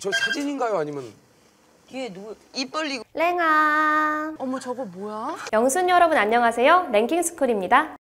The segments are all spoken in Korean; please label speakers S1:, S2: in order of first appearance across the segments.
S1: 저 사진인가요? 아니면
S2: 얘 누구? 입 벌리고.
S3: 랭아.
S4: 어머 저거 뭐야?
S3: 영순 여러분 안녕하세요. 랭킹스쿨입니다.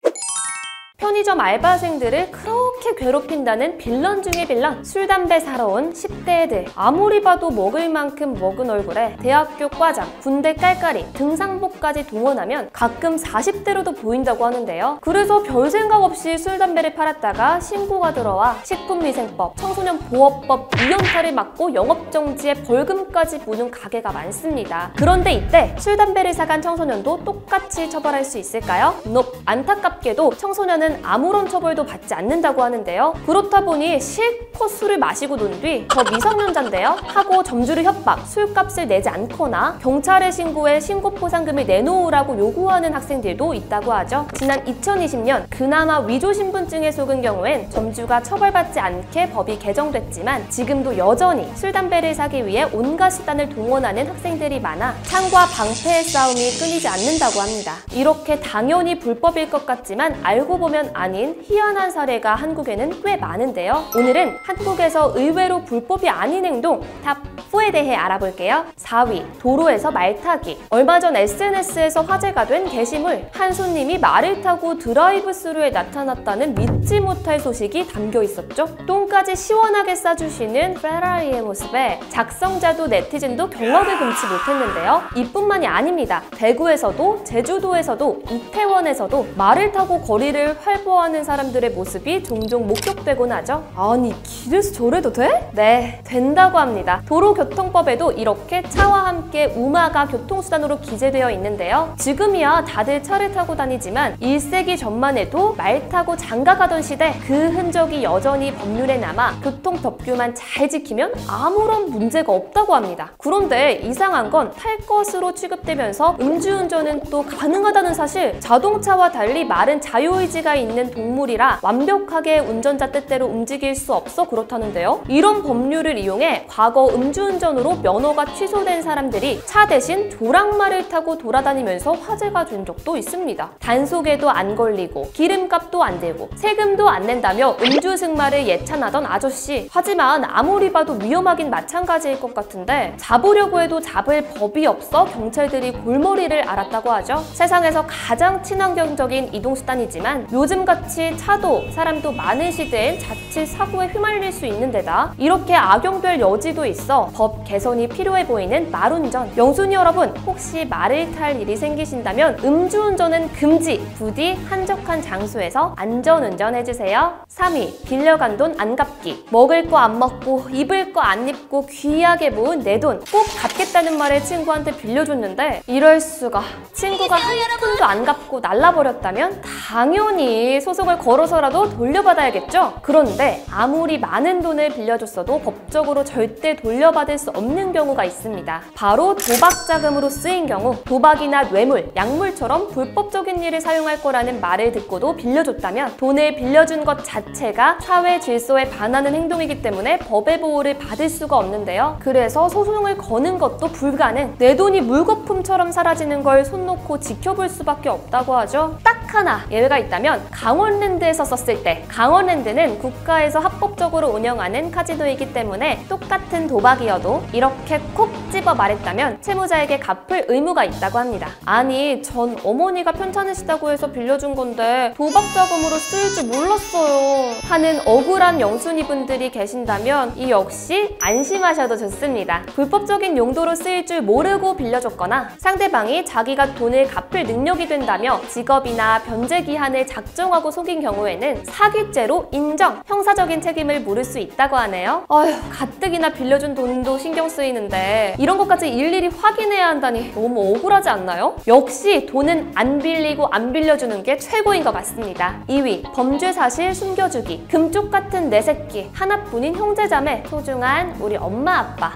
S3: 편의점 알바생들을 그렇게 괴롭힌다는 빌런 중의 빌런. 술, 담배 사러 온 10대 애들. 아무리 봐도 먹을 만큼 먹은 얼굴에 대학교 과장, 군대 깔깔이, 등산복까지 동원하면 가끔 40대로도 보인다고 하는데요. 그래서 별 생각 없이 술, 담배를 팔았다가 신고가 들어와 식품위생법, 청소년보호법 위헌탈을 맞고 영업정지에 벌금까지 무는 가게가 많습니다. 그런데 이때 술, 담배를 사간 청소년도 똑같이 처벌할 수 있을까요? Nope. 안타깝게도 청소년은 아무런 처벌도 받지 않는다고 하는데요. 그렇다 보니 실컷 술을 마시고 논 뒤 저 미성년자인데요 하고 점주를 협박, 술값을 내지 않거나 경찰에 신고해 신고포상금을 내놓으라고 요구하는 학생들도 있다고 하죠. 지난 2020년 그나마 위조신분증에 속은 경우엔 점주가 처벌받지 않게 법이 개정됐지만 지금도 여전히 술, 담배를 사기 위해 온갖 수단을 동원하는 학생들이 많아 창과 방패의 싸움이 끊이지 않는다고 합니다. 이렇게 당연히 불법일 것 같지만 알고 보면 아닌 희한한 사례가 한국에는 꽤 많은데요. 오늘은 한국에서 의외로 불법이 아닌 행동 탑4에 대해 알아볼게요. 4위, 도로에서 말 타기. 얼마 전 SNS에서 화제가 된 게시물. 한 손님이 말을 타고 드라이브 스루에 나타났다는 믿지 못할 소식이 담겨 있었죠. 똥까지 시원하게 싸주시는 페라리의 모습에 작성자도 네티즌도 경악을 금치 못했는데요. 이뿐만이 아닙니다. 대구에서도 제주도에서도 이태원에서도 말을 타고 거리를 활보하는 사람들의 모습이 종종 목격되곤 하죠. 아니 길에서 저래도 돼? 네, 된다고 합니다. 도로교통법에도 이렇게 차와 함께 우마가 교통수단으로 기재되어 있는데요. 지금이야 다들 차를 타고 다니지만 1세기 전만 해도 말 타고 장가가던 시대 그 흔적이 여전히 법률에 남아 교통법규만 잘 지키면 아무런 문제가 없다고 합니다. 그런데 이상한 건 탈 것으로 취급되면서 음주운전은 또 가능하다는 사실. 자동차와 달리 말은 자유의지가 있는 동물이라 완벽하게 운전자 뜻대로 움직일 수 없어 그렇다는데요. 이런 법률을 이용해 과거 음주운전으로 면허가 취소된 사람들이 차 대신 조랑말을 타고 돌아다니면서 화제가 된 적도 있습니다. 단속에도 안 걸리고 기름값도 안 들고 세금도 안 낸다며 음주승마를 예찬하던 아저씨. 하지만 아무리 봐도 위험하긴 마찬가지일 것 같은데 잡으려고 해도 잡을 법이 없어 경찰들이 골머리를 앓았다고 하죠. 세상에서 가장 친환경적인 이동수단이지만 요즘같이 차도 사람도 많은 시대엔 자칫 사고에 휘말릴 수 있는 데다 이렇게 악용될 여지도 있어 법 개선이 필요해 보이는 말운전. 영순이 여러분, 혹시 말을 탈 일이 생기신다면 음주운전은 금지! 부디 한적한 장소에서 안전운전 해주세요. 3위, 빌려간 돈 안 갚기. 먹을 거 안 먹고 입을 거 안 입고 귀하게 모은 내 돈 꼭 갚겠다는 말에 친구한테 빌려줬는데 이럴 수가. 친구가 한 푼도 안 갚고 날라버렸다면 당연히 소송을 걸어서라도 돌려받아야겠죠? 그런데 아무리 많은 돈을 빌려줬어도 법적으로 절대 돌려받을 수 없는 경우가 있습니다. 바로 도박 자금으로 쓰인 경우. 도박이나 뇌물, 약물처럼 불법적인 일에 사용할 거라는 말을 듣고도 빌려줬다면 돈을 빌려준 것 자체가 사회 질서에 반하는 행동이기 때문에 법의 보호를 받을 수가 없는데요. 그래서 소송을 거는 것도 불가능. 내 돈이 물거품처럼 사라지는 걸 손 놓고 지켜볼 수밖에 없다고 하죠. 딱 하나 예외가 있다면 강원랜드에서 썼을 때. 강원랜드는 국가에서 합법적으로 운영하는 카지노이기 때문에 똑같은 도박이어도 이렇게 콕 집어 말했다면 채무자에게 갚을 의무가 있다고 합니다. 아니 전 어머니가 편찮으시다고 해서 빌려준 건데 도박 자금으로 쓰일 줄 몰랐어요 하는 억울한 영순이 분들이 계신다면 이 역시 안심하셔도 좋습니다. 불법적인 용도로 쓰일 줄 모르고 빌려줬거나 상대방이 자기가 돈을 갚을 능력이 된다며 직업이나 변제 기한을 작정하고 속인 경우에는 사기죄로 인정, 형사적인 책임을 물을 수 있다고 하네요. 어휴, 가뜩이나 빌려준 돈도 신경 쓰이는데 이런 것까지 일일이 확인해야 한다니 너무 억울하지 않나요? 역시 돈은 안 빌리고 안 빌려주는 게 최고인 것 같습니다. 2위, 범죄 사실 숨겨주기. 금쪽 같은 내 새끼, 하나뿐인 형제자매, 소중한 우리 엄마 아빠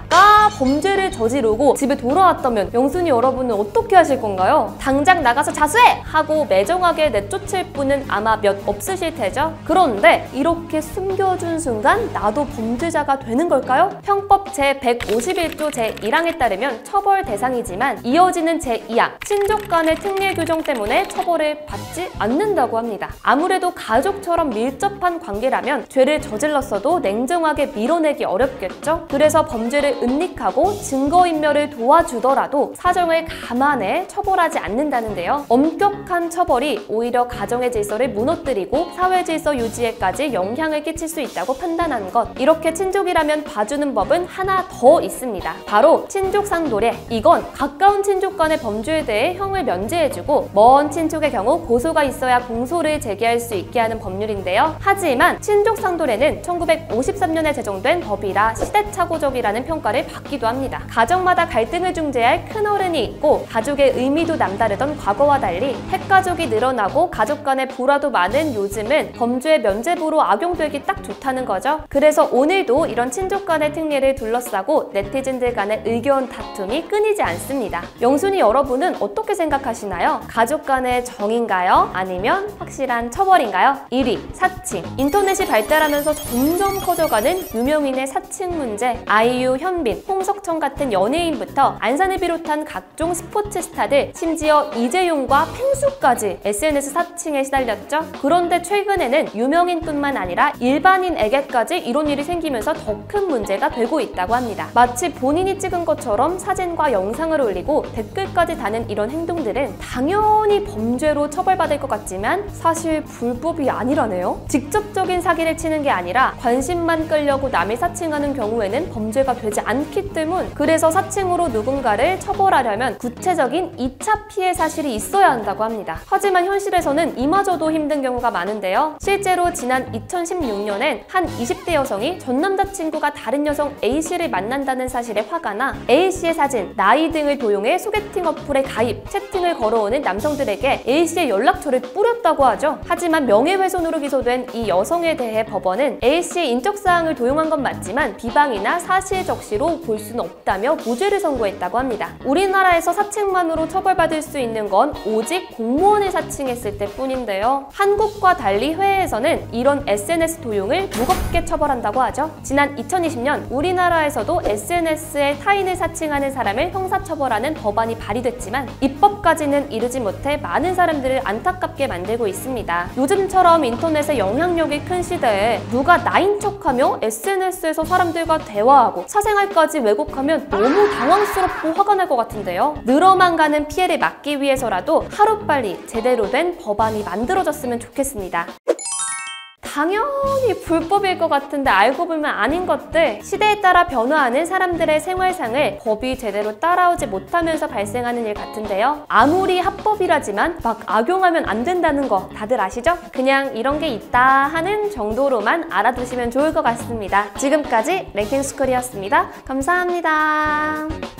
S3: 설마 범죄를 저지르고 집에 돌아왔다면 영순이 여러분은 어떻게 하실 건가요? 당장 나가서 자수해! 하고 매정하게 내쫓을 분은 아마 몇 없으실 테죠? 그런데 이렇게 숨겨준 순간 나도 범죄자가 되는 걸까요? 형법 제151조 제1항에 따르면 처벌 대상이지만 이어지는 제2항 친족 간의 특례 규정 때문에 처벌을 받지 않는다고 합니다. 아무래도 가족처럼 밀접한 관계라면 죄를 저질렀어도 냉정하게 밀어내기 어렵겠죠? 그래서 범죄를 은닉하고 증거인멸을 도와주더라도 사정을 감안해 처벌하지 않는다는데요. 엄격한 처벌이 오히려 가정의 질서를 무너뜨리고 사회 질서 유지에까지 영향을 끼칠 수 있다고 판단한 것. 이렇게 친족이라면 봐주는 법은 하나 더 있습니다. 바로 친족상도례. 이건 가까운 친족 간의 범죄에 대해 형을 면제해주고 먼 친족의 경우 고소가 있어야 공소를 제기할 수 있게 하는 법률인데요. 하지만 친족상도례는 1953년에 제정된 법이라 시대착오적이라는 평가를 받기도 합니다. 가정마다 갈등을 중재할 큰어른이 있고 가족의 의미도 남다르던 과거와 달리 핵가족이 늘어나고 가족 간의 불화도 많은 요즘은 범죄 면제부로 악용되기 딱 좋다는 거죠. 그래서 오늘도 이런 친족 간의 특례를 둘러싸고 네티즌들 간의 의견 다툼이 끊이지 않습니다. 영순이 여러분은 어떻게 생각하시나요? 가족 간의 정인가요? 아니면 확실한 처벌인가요? 1위, 사칭. 인터넷이 발달하면서 점점 커져가는 유명인의 사칭 문제. 아이유, 현빈, 홍석천 같은 연예인부터 안산을 비롯한 각종 스포츠 스타들, 심지어 이재용과 펭수까지 SNS 사칭에 시달렸죠. 그런데 최근에는 유명인뿐만 아니라 일반인에게까지 이런 일이 생기면서 더 큰 문제가 되고 있다고 합니다. 마치 본인이 찍은 것처럼 사진과 영상을 올리고 댓글까지 다는 이런 행동들은 당연히 범죄로 처벌받을 것 같지만 사실 불법이 아니라네요. 직접적인 사기를 치는 게 아니라 관심만 끌려고 남이 사칭하는 경우에는 범죄가 되지 않기 때문, 그래서 사칭으로 누군가를 처벌하려면 구체적인 2차 피해 사실이 있어야 한다고 합니다. 하지만 현실에서는 이마저도 힘든 경우가 많은데요. 실제로 지난 2016년엔 한 20대 여성이 전 남자친구가 다른 여성 A씨를 만난다는 사실에 화가 나 A씨의 사진, 나이 등을 도용해 소개팅 어플에 가입, 채팅을 걸어오는 남성들에게 A씨의 연락처를 뿌렸다고 하죠. 하지만 명예훼손으로 기소된 이 여성에 대해 법원은 A씨의 인적사항을 도용한 건 맞지만 비방이나 사실 적시로 볼 수는 없다며 무죄를 선고했다고 합니다. 우리나라에서 사칭만으로 처벌받을 수 있는 건 오직 공무원을 사칭했을 때뿐인데요. 한국과 달리 해외에서는 이런 SNS 도용을 무겁게 처벌한다고 하죠. 지난 2020년 우리나라에서도 SNS에 타인을 사칭하는 사람을 형사처벌하는 법안이 발의됐지만 입법까지는 이르지 못해 많은 사람들을 안타깝게 만들고 있습니다. 요즘처럼 인터넷의 영향력이 큰 시대에 누가 나인 척하며 SNS에서 사람들과 대화하고 사생활까지 왜곡하면 너무 당황스럽고 화가 날 것 같은데요. 늘어만 가는 피해를 막기 위해서라도 하루빨리 제대로 된 법안이 만들어졌으면 좋겠습니다. 당연히 불법일 것 같은데 알고 보면 아닌 것들, 시대에 따라 변화하는 사람들의 생활상을 법이 제대로 따라오지 못하면서 발생하는 일 같은데요. 아무리 합법이라지만 막 악용하면 안 된다는 거 다들 아시죠? 그냥 이런 게 있다 하는 정도로만 알아두시면 좋을 것 같습니다. 지금까지 랭킹스쿨이었습니다. 감사합니다.